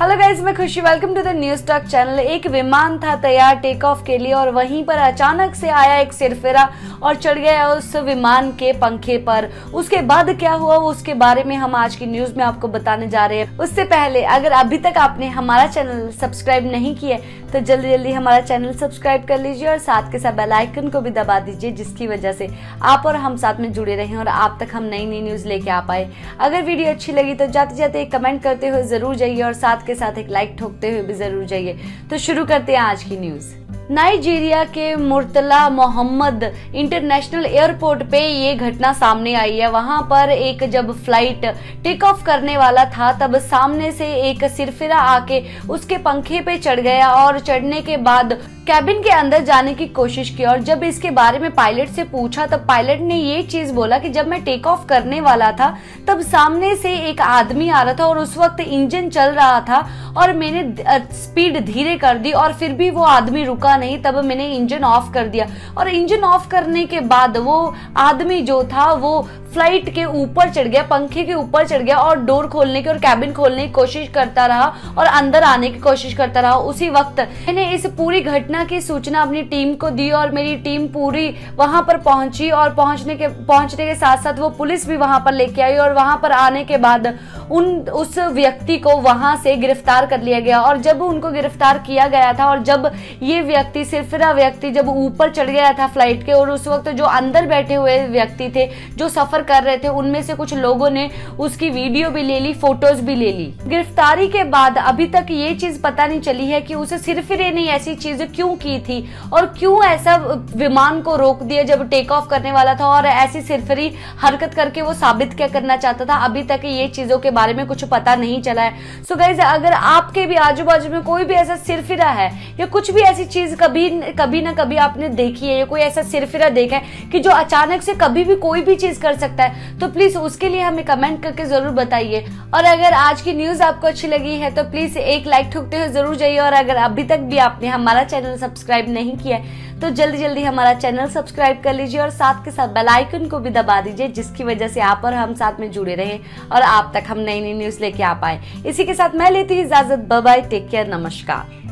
Hello guys, मैं Khushi. Welcome to the news talk channel. एक विमान था तैयार टेक ऑफ के लिए और वहीं पर अचानक से आया एक सिरफिरा और चढ़ गया उस विमान के पंखे पर। उसके बाद क्या हुआ उसके बारे में हम आज की न्यूज में आपको बताने जा रहे हैं। उससे पहले अगर अभी तक आपने हमारा चैनल सब्सक्राइब नहीं किया तो जल्दी जल्दी हमारा चैनल सब्सक्राइब कर लीजिए और साथ के साथ बेल आइकन को भी दबा दीजिए, जिसकी वजह से आप और हम साथ में जुड़े रहें और आप तक हम नई नई न्यूज लेके आ पाए। अगर वीडियो अच्छी लगी तो जाते जाते एक कमेंट करते हुए जरूर जाइए और साथ के साथ एक लाइक ठोकते हुए भी जरूर जाइए। तो शुरू करते हैं आज की न्यूज। नाइजीरिया के मुर्तला मोहम्मद इंटरनेशनल एयरपोर्ट पे ये घटना सामने आई है। वहां पर एक जब फ्लाइट टेक ऑफ करने वाला था तब सामने से एक सिरफिरा आके उसके पंखे पे चढ़ गया और चढ़ने के बाद कैबिन के अंदर जाने की कोशिश की। और जब इसके बारे में पायलट से पूछा तब पायलट ने ये चीज बोला कि जब मैं टेक ऑफ करने वाला था तब सामने से एक आदमी आ रहा था और उस वक्त इंजन चल रहा था और मैंने स्पीड धीरे कर दी और फिर भी वो आदमी रुका नहीं। तब मैंने इंजन ऑफ कर दिया और इंजन ऑफ करने के बाद वो आदमी जो था वो फ्लाइट के ऊपर चढ़ गया, पंखे के ऊपर चढ़ गया और डोर खोलने की और कैबिन खोलने की कोशिश करता रहा और अंदर आने की कोशिश करता रहा। उसी वक्त मैंने इस पूरी घटना की सूचना अपनी टीम को दी और मेरी टीम पूरी वहां पर पहुंची और पहुंचने के साथ साथ वो पुलिस भी वहां पर लेके आई और वहां पर आने के बाद उस व्यक्ति को वहां से गिरफ्तार कर लिया गया। और जब उनको गिरफ्तार किया गया था और जब ये व्यक्ति सिरफिरा व्यक्ति जब ऊपर चढ़ गया था फ्लाइट के और उस वक्त जो अंदर बैठे हुए व्यक्ति थे जो सफर कर रहे थे उनमें से कुछ लोगों ने उसकी वीडियो भी ले ली, फोटोज भी ले ली। गिरफ्तारी के बाद अभी तक ये चीज पता नहीं चली है कि उसे सिरफिरे ने ऐसी चीजें क्यों की थी और क्यों ऐसा विमान को रोक दिया जब टेक ऑफ करने वाला था और ऐसी सिरफिरी हरकत करके वो साबित क्या करना चाहता था। अभी तक ये चीजों के बारे में कुछ पता नहीं चला है। सो गाइस, अगर आपके भी आजू बाजू में कोई भी ऐसा सिरफिरा है या कुछ भी ऐसी चीज कभी ना कभी आपने देखी है या कोई ऐसा सिरफिरा देखा है कि जो अचानक से कभी भी कोई भी चीज कर सकता है तो प्लीज उसके लिए हमें कमेंट करके जरूर बताइए। और अगर आज की न्यूज आपको अच्छी लगी है तो प्लीज एक लाइक ठोकते हुए जरूर जाइए। और अगर अभी तक भी आपने हमारा चैनल सब्सक्राइब नहीं किया है तो जल्दी जल्दी हमारा चैनल सब्सक्राइब कर लीजिए और साथ के साथ बेल आइकन को भी दबा दीजिए, जिसकी वजह से आप और हम साथ में जुड़े रहे और आप तक हम नई नई न्यूज लेके आ पाए। इसी के साथ मैं लेती हूँ इजाजत। बाय बाय, टेक केयर, नमस्कार।